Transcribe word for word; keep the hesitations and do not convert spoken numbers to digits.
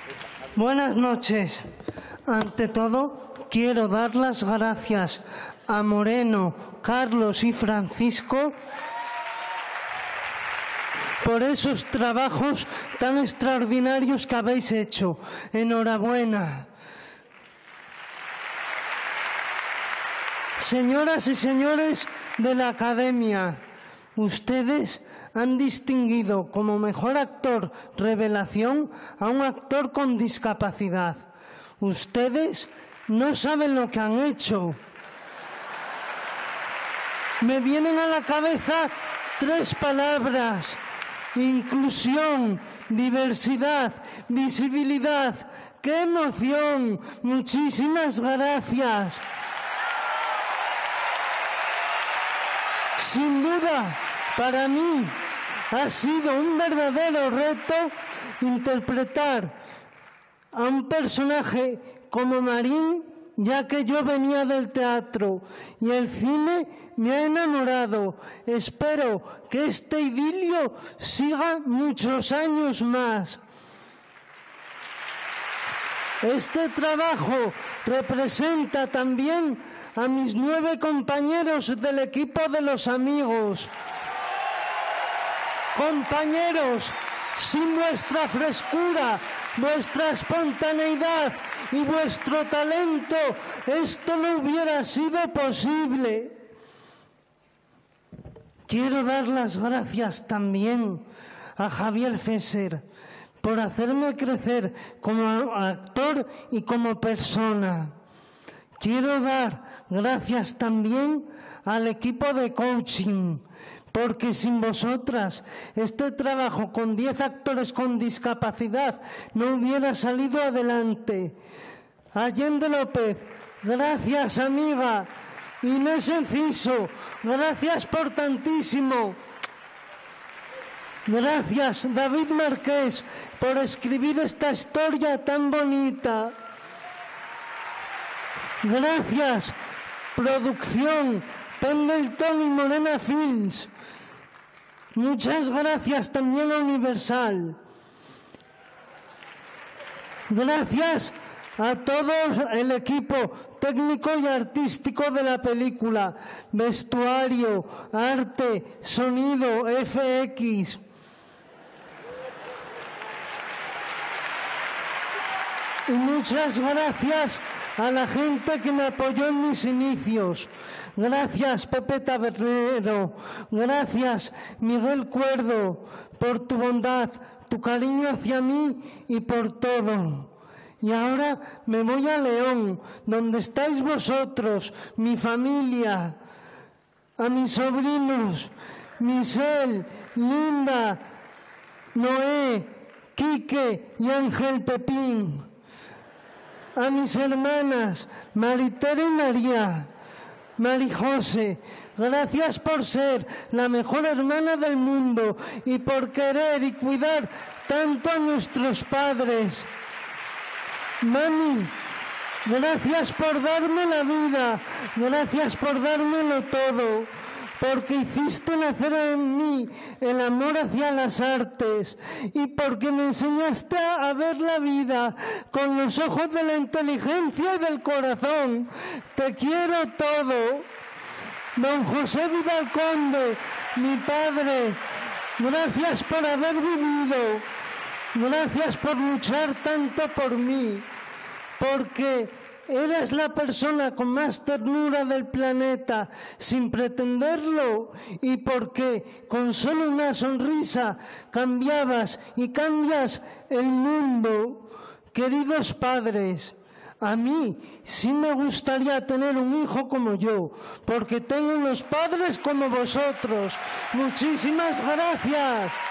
Buenas noches. Ante todo, quiero dar las gracias a Moreno, Carlos y Francisco por esos trabajos tan extraordinarios que habéis hecho. Enhorabuena. Señoras y señores de la Academia, ustedes han distinguido como mejor actor revelación a un actor con discapacidad. Ustedes no saben lo que han hecho. Me vienen a la cabeza tres palabras: inclusión, diversidad, visibilidad. ¡Qué emoción! Muchísimas gracias. Sin duda, para mí ha sido un verdadero reto interpretar a un personaje como Marín, ya que yo venía del teatro y el cine me ha enamorado. Espero que este idilio siga muchos años más. Este trabajo representa también a mis nueve compañeros del equipo de Los Amigos. Compañeros, sin vuestra frescura, vuestra espontaneidad y vuestro talento, esto no hubiera sido posible. Quiero dar las gracias también a Javier Fesser por hacerme crecer como actor y como persona. Quiero dar gracias también al equipo de coaching, porque sin vosotras este trabajo con diez actores con discapacidad no hubiera salido adelante. Allende López, gracias amiga. Inés Enciso, gracias por tantísimo. Gracias David Marqués por escribir esta historia tan bonita. Gracias producción Pendleton y Morena Films. Muchas gracias también a Universal. Gracias a todo el equipo técnico y artístico de la película, vestuario, arte, sonido, F X. Y muchas gracias a la gente que me apoyó en mis inicios. Gracias, Pepe Tabernero. Gracias, Miguel Cuerdo, por tu bondad, tu cariño hacia mí y por todo. Y ahora me voy a León, donde estáis vosotros, mi familia, a mis sobrinos, Michelle, Linda, Noé, Quique y Ángel Pepín. A mis hermanas, Maritere y María, Marijose, gracias por ser la mejor hermana del mundo y por querer y cuidar tanto a nuestros padres. Mami, gracias por darme la vida, gracias por dármelo todo, porque hiciste nacer en mí el amor hacia las artes y porque me enseñaste a ver la vida con los ojos de la inteligencia y del corazón. Te quiero todo. Don José Vidal Conde, mi padre, gracias por haber vivido, gracias por luchar tanto por mí, porque eres la persona con más ternura del planeta, sin pretenderlo, y porque con solo una sonrisa cambiabas y cambias el mundo. Queridos padres, a mí sí me gustaría tener un hijo como yo, porque tengo unos padres como vosotros. Muchísimas gracias.